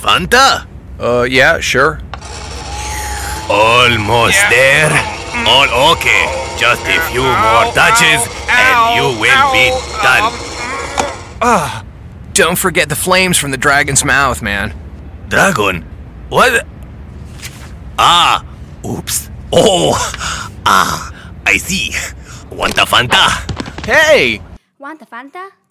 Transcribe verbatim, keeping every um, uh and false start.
Fanta? Uh, yeah, sure. Almost yeah. there. All okay. Just a few ow, more touches ow, and ow, you will ow, be done. Ah, don't forget the flames from the dragon's mouth, man. Dragon? What? Ah, oops. Oh, ah, I see. Want a Fanta? Hey! Want a Fanta?